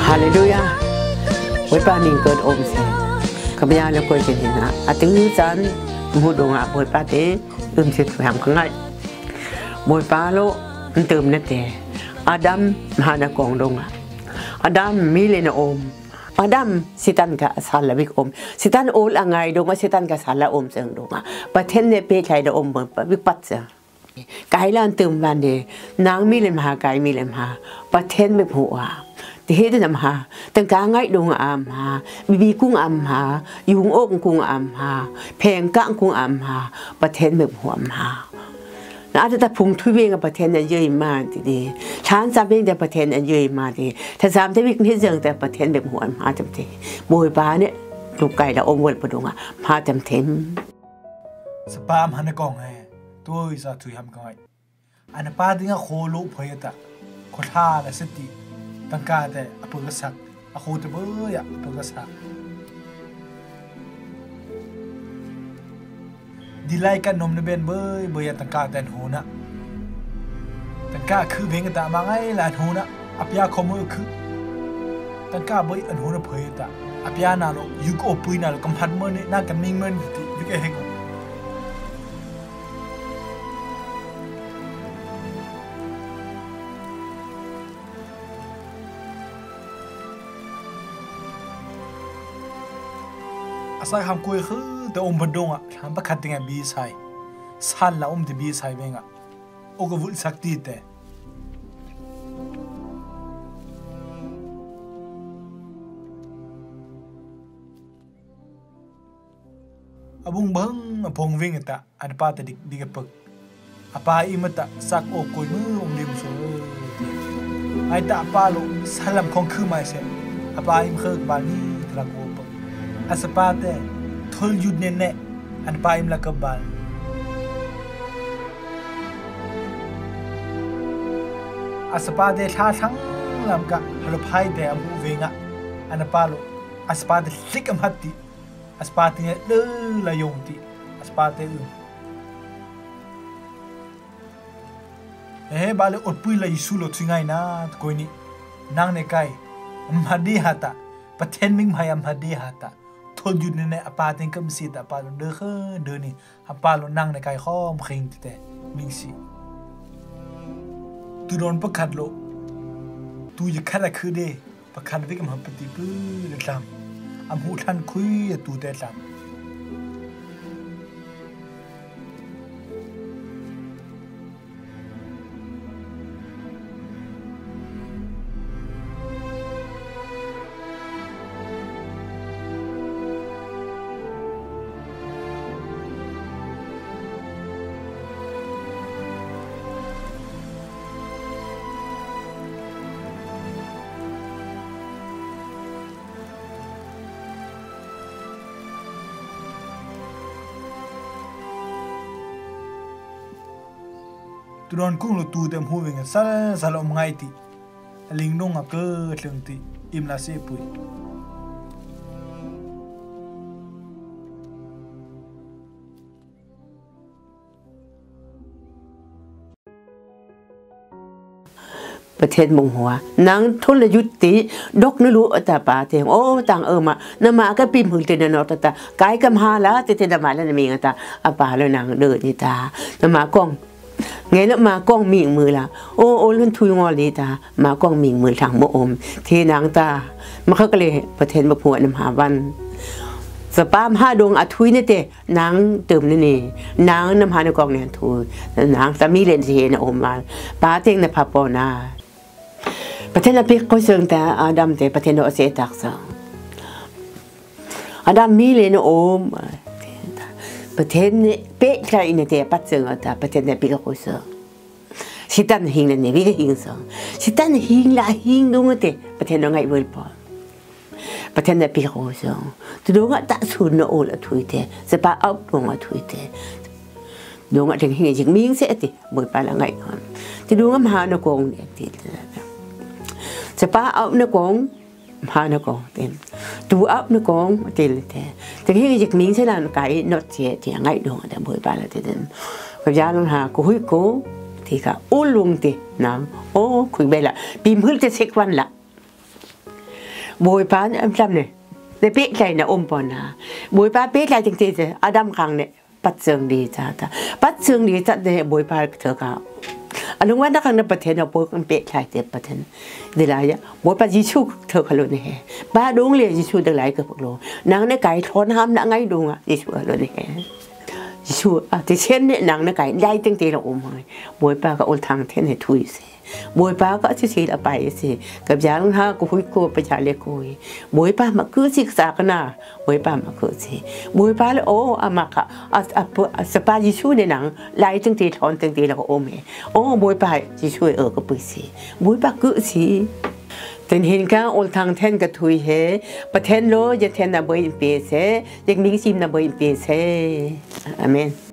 ฮาเลลูยาวันป้ามิงเกิดอมเสขบยาแล้วก็จะเห็นนะอาทิตย์จันทร์มูดงอ่ะวันป้าเตะเสร็จแหมข้างในวันป้าโลมันเติมนั่นแต่อาดัมมหานกองดงอ่ะอาดัมมีเลนอมอาดัมสิตันกับสารละวิกอมสิตันโอลอะไรดงว่าสิตันกับสารละอมเสียงดงอ่ะประเทศเนี่ยเป็นใครดอมเหมือนวิปัสสกายล้านเติมวันเดนางมีเลนมหากายมีเลนมหาประเทศไม่ผัวที่เฮ็ดนำหาตั้งกาง่ายดงอามหาบีกุ้งอามหายุงอกกุ้งอามหาแพงกะกุ้งอามหาประเทศแบบหัวมหาอาจจะพุงทุเวงกับประเทศนั้นเยอะมากทีเดียวช้างจำเป็นแต่ประเทศนั้นเยอะมากทีถ้าจำได้วิกนี้เรื่องแต่ประเทศแบบหัวมหาจำเทโบยป้าเนี่ยลูกไก่ละอมวนประดงอ่ะพาจำเทมสปามหันกองไงตัวอิสระถุยทำกันไงอันป้าดิ้งโคลุพยตะโคท่าและสติตั้งการแต่อภุกษักอโคตเบยอภุกษักดีไลกันนมในเบนเบยตั้งการแต่หูนะตั้งการคือเพ่งกันแต่มาไงหลานหูนะอภิยาคมคือตั้งการเบยอันหูนะเพยตะอภิยานาโลยุกอปุยนาโลกำพันเมื่อนี่น่ากันมิงเมื่อนี่วิกเองอาศัยคำคุยคือแต่อมบดงอ่ะทำประคัดยังไงบีไซสันละอมที่บีไซเองอ่ะโอ้ก็วุ่นสักทีแต่อาบุงบังอาพงวิ่งอ่ะอันป้าแต่ดิกปักอาป้าอิมตะสักโอ้กุยมืออมดิมสูไอ้ตาป้าลุสันลำคงคือไม่เสร็จอาป้าอิมเคยบานี่ตระกูปักอาสปาเตทุลยุดเนเนอันปาอิมลักบัลอาสปาเตท่าทั้งลำกะฮัลโหลพายเตอมูเวงะอันปาโลอาสปาเตลิกอัมฮัตติอาสปาเตเนี่ยเลลายงติอาสปาเตบาเลอดปุยลายสุโลทิงไงนะทุกนี่นางเนกายมาดีฮัตตาประเทศมิงพายมาดีฮัตตาทนอยู่ในอปาเต็งก็มีสิแต่อปาลเดินนี่อปาลนั่งในกายข้อมเข่งแต่มิงสิตูโดนประคัดโลตูจะขัดอะไรคือเดประคัดวิกมันปฏิบัติเรื่องอัมหูท่านคุยตูแต่ลำตูนอนกุ้งเราตูเต็มหัวเวงสารอมไงติลิงนงอ่ะเกิดเรื่องติอิมลาเซปุยประเทศมงหัวนางทุลยุติดกนรู้แต่ป่าเทียงโอ้ต่างมานามาก็ปีมหึงเตนนอตตากายกำหาแล้วเตนมาแล้วมีกันตาอาป่าแล้วนางเดินนี่ตานามากองไงแล้วมากองมีมือละโอ้เล่นทุยงอลีตามากองมีมือทางโมอมเทนางตามาเขาก็เลยประเทศมาผัวนำหาวันสปามห้าดวงอทุยนี่เตนางเติมนี่นางนำหาในกองเนี่ยทุยนางตามีเลนเทียนอมมาป้าเต็งในพาปอนาประเทศนั้นเป็นคนเชิงแต่อาดัมแต่ประเทศโนเซตักสังอาดัมมีเลนอมประเทศนี้เป็นใครเนี่ยแต่ปัจจุบันแต่ประเทศนี้เป็นคนเชิงสิตันหิงเลยเนี่ยวิ่งหิงสังสิตันหิงละหิงดูงแต่ประเทศนั้นไงเวลปอประเทศนี้เป็นคนเชิงตัวดูว่าตัดสูนโนโอละทุยแต่สปาอัพลงละทุยแต่ดูว่าถึงหิงจึงมีเสียติบ่ไปละไงก่อนที่ดูว่ามาหานกงเนี่ยติสปาอัพนกงพานกงเต็มตัวอัพนกงเต็มเลยแต่ที่จะมีเส้นไก่นอตเสียที่ง่ายดวงแต่บ่ไปละเต็มกับยาลงหากุยกูที่ก็อุ้ลุงติน้ำโอ้คุยไปละปีมือจะเช็ควันละบวยป้าเนี่ยจำเนี่ยในเป๊ะใจนะอมปอนะบวยป้าเป๊ะใจจริงๆเลยอาดัมคังเนี่ยปัดเชิงดีจ้าปัดเชิงดีจ้าเนี่ยบวยป้าเธอเขาอันนู้นว่านักการประเทศเราบวยกันเป๊ะใจเจ็บประเทศเดี๋ยวอะไรบวยป้ายิชูเธอเขาเลยเนี่ยบ้าดวงเลยยิชูเดี๋ยวไรกับพวกเรานางในไก่ทอนห้ามนางไงดวงอ่ะยิชูเลยเนี่ยยิชูที่เช่นเนี่ยนางในไก่ได้จริงๆเราอมเลยบวยป้าก็อดทางเท่นให้ทุยสิบวยป้าก็ชี้ละไปสิกับยาลุงฮาก็คุยกูไปชาเล็กคุยบวยป้ามาคือศึกษากันนะบวยป้ามาคือสิบวยป้าเลยโอ้อามาค่ะสปายิชูในหนังไล่ตั้งทีถอนตั้งทีแล้วก็โอเมโอ้บวยป้ายิชูก็ไปสิบวยป้าคือสิแต่เห็นกันอลทางแทนก็ทุยเฮประเทศโลจะแทนน่ะบวยเปเสยังมีซิมน่ะบวยเปเสอาเมน